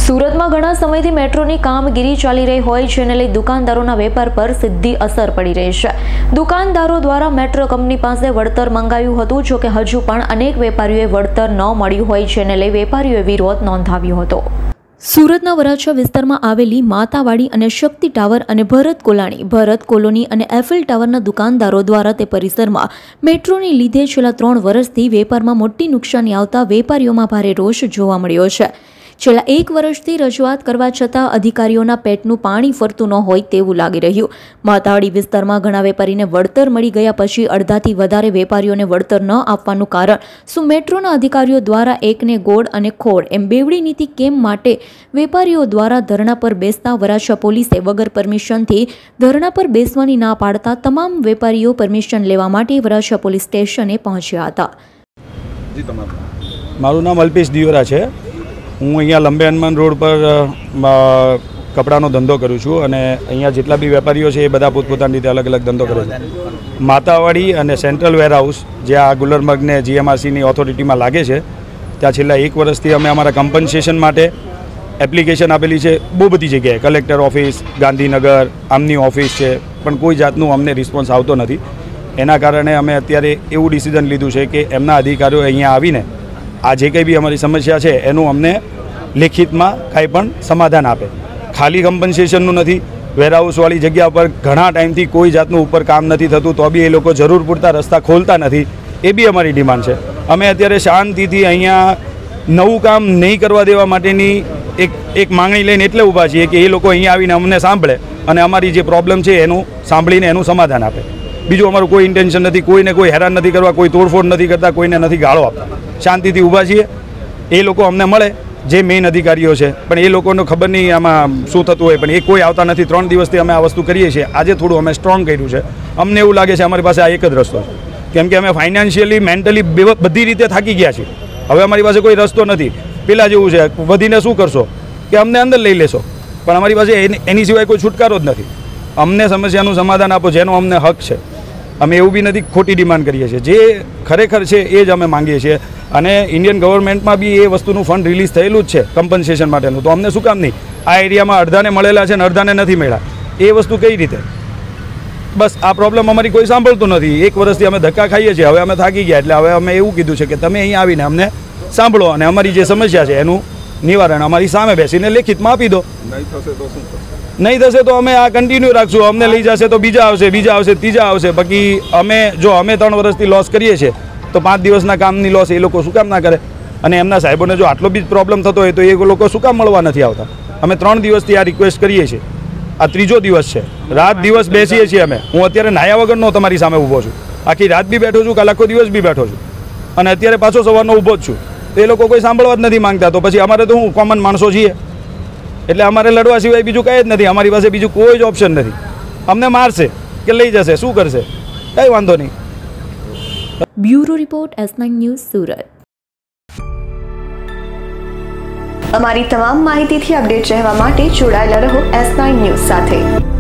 સુરતમાં ઘણા સમયથી મેટ્રોની કામગીરી ચાલી રહી હોય જેને લઈ દુકાનદારોના વેપાર પર સીધી અસર પડી રહી છે। દુકાનદારો દ્વારા મેટ્રો કંપની પાસે વળતર મંગાવ્યું હતું, જો કે હજુ પણ અનેક વેપારીઓએ વળતર ન મળ્યું હોય જેને લઈ વેપારીઓએ વિરોધ નોંધાવ્યો હતો। સુરતના વરાછા વિસ્તારમાં આવેલી માતાવાડી અને શક્તિ ટાવર અને ભરત કોલોની અને એફિલ ટાવરના દુકાનદારો દ્વારા તે પરિસરમાં મેટ્રોને લીધે છેલ્લા 3 વર્ષથી વેપારમાં મોટી નુકસાની આવતા વેપારીઓમાં ભારે રોષ જોવા મળ્યો છે। છેલ્લા 1 વર્ષથી રજૂઆત કરવા છતાં અધિકારીઓના પેટનું પાણી ફરતું ન હોય તેવું લાગી રહ્યું। માતાવાડી વિસ્તારમાં ઘણા વેપારીને વળતર મળી ગયા પછી અડધાથી વધારે વેપારીઓને વળતર ન આપવાનું કારણ શું મેટ્રોના અધિકારીઓ દ્વારા એકને ગોળ અને ખોળ એમ બેવડી નીતિ કેમ માટે વેપારીઓ દ્વારા ધરણા પર બેસતા વરાછા પોલીસે વગર પરમિશનથી ધરણા પર બેસવાની ના પાડતા તમામ વેપારીઓ પરમિશન લેવા માટે વરાછા પોલીસ સ્ટેશને પહોંચ્યા હતા। મારું નામ અલ્પેશ દિયોરા છે। હું અહીંયા લંબે હનુમાન રોડ પર કપડાનો ધંધો કરું છું અને અહીંયા જેટલા બી વેપારીઓ છે એ બધા પોતપોતાની રીતે અલગ અલગ ધંધો કરે છે। માતાવાડી અને સેન્ટ્રલ વેરહાઉસ જે આ ગુલરમર્ગને GMRCની ઓથોરિટીમાં લાગે છે ત્યાં છેલ્લા 1 વર્ષથી અમે અમારા કમ્પન્સેશન માટે એપ્લિકેશન આપેલી છે બહુ બધી જગ્યાએ, કલેક્ટર ઓફિસ, ગાંધીનગર, આમની ઓફિસ છે, પણ કોઈ જાતનું અમને રિસ્પોન્સ આવતો નથી। એના કારણે અમે અત્યારે એવું ડિસિઝન લીધું છે કે એમના અધિકારીઓ અહીંયા આવીને આ જે કંઈ બી અમારી સમસ્યા છે એનું અમને લેખિતમાં કાંઈ પણ સમાધાન આપે। ખાલી કમ્પન્સેશનનું નથી, વેરહાઉસવાળી જગ્યા પર ઘણા ટાઈમથી કોઈ જાતનું ઉપર કામ નથી થતું તો બી એ લોકો જરૂર પૂરતા રસ્તા ખોલતા નથી, એ બી અમારી ડિમાન્ડ છે। અમે અત્યારે શાંતિથી અહીંયા નવું કામ નહીં કરવા દેવા માટેની એક માંગણી લઈને એટલે ઊભા છીએ કે એ લોકો અહીંયા આવીને અમને સાંભળે અને અમારી જે પ્રોબ્લેમ છે એનું સાંભળીને એનું સમાધાન આપે। બીજું અમારું કોઈ ઇન્ટેન્શન નથી, કોઈને કોઈ હેરાન નથી કરવા, કોઈ તોડફોડ નથી કરતા, કોઈને નથી ગાળો આપતા। શાંતિથી ઊભા છીએ, એ લોકો અમને મળે જે મેઇન અધિકારીઓ છે, પણ એ લોકોને ખબર નહીં આમાં શું થતું હોય, પણ એ કોઈ આવતા નથી। 3 દિવસથી અમે આ વસ્તુ કરીએ છીએ, આજે થોડું અમે સ્ટ્રોંગ કર્યું છે। અમને એવું લાગે છે અમારી પાસે આ એક જ રસ્તો છે, કેમ કે અમે ફાઇનાન્શિયલી મેન્ટલી બધી રીતે થાકી ગયા છીએ। હવે અમારી પાસે કોઈ રસ્તો નથી। પેલા જેવું છે વધીને શું કરશો કે અમને અંદર લઈ લેશો, પણ અમારી પાસે એની સિવાય કોઈ છુટકારો જ નથી। અમને સમસ્યાનું સમાધાન આપો, જેનો અમને હક છે। અમે એવું બી નથી ખોટી ડિમાન્ડ કરીએ છીએ, જે ખરેખર છે એ જ અમે માંગીએ છીએ। અને ઇન્ડિયન ગવર્મેન્ટમાં બી એ વસ્તુનું ફંડ રિલીઝ થયેલું જ છે કમ્પન્સેશન માટેનું, તો અમને શું કામ નહીં? આ એરિયામાં અડધાને મળેલા છે અને અડધાને નથી મળ્યા, એ વસ્તુ કઈ રીતે? બસ આ પ્રોબ્લેમ અમારી કોઈ સાંભળતું નથી। 1 વર્ષથી અમે ધક્કા ખાઈએ છીએ, હવે અમે થાકી ગયા, એટલે હવે અમે એવું કીધું છે કે તમે અહીંયા આવીને અમને સાંભળો અને અમારી જે સમસ્યા છે એનું નિવારણ અમારી સામે બેસીને લેખિતમાં આપી દો। નહીં થશે તો અમે આ કન્ટિન્યુ રાખશું। અમને લઈ જશે તો બીજા આવશે, ત્રીજા આવશે। બાકી અમે 3 વર્ષથી લોસ કરીએ છીએ તો 5 દિવસના કામની લોસ એ લોકો શું કામ ના કરે? અને એમના સાહેબોને જો આટલો બી પ્રોબ્લેમ થતો હોય તો એ લોકો શું કામ મળવા નથી આવતા? અમે 3 દિવસથી આ રિક્વેસ્ટ કરીએ છીએ, આ 3જો દિવસ છે। રાત દિવસ બેસીએ છીએ અમે। હું અત્યારે નાયા વગરનો તમારી સામે ઊભો છું, આખી રાત બી બેઠો છું, કાલ આખો દિવસ બી બેઠો છું અને અત્યારે પાછો સવારનો ઊભો જ છું। તો એ લોકો કોઈ સાંભળવા જ નથી માંગતા, તો પછી અમારે તો હું કોમન માણસો છીએ એટલે અમારે લડવા સિવાય બીજું કંઈ જ નથી। અમારી પાસે બીજું કોઈ જ ઓપ્શન નથી। અમને મારશે કે લઈ જશે, શું કરશે? કંઈ વાંધો નહીં। Bureau report S9 news Surat. અમારી તમામ માહિતીથી અપડેટ રહેવા માટે જોડાયેલા રહો S9 ન્યૂઝ સાથે।